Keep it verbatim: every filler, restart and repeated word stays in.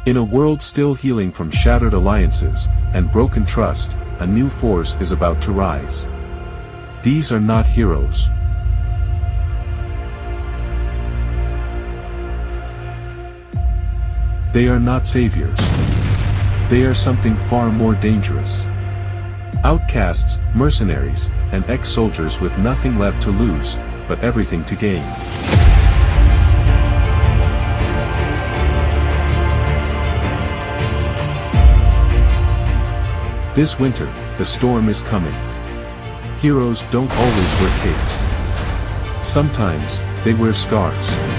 In a world still healing from shattered alliances and broken trust, a new force is about to rise. These are not heroes. They are not saviors. They are something far more dangerous. Outcasts, mercenaries, and ex-soldiers with nothing left to lose, but everything to gain. This winter, the storm is coming. Heroes don't always wear capes. Sometimes, they wear scars.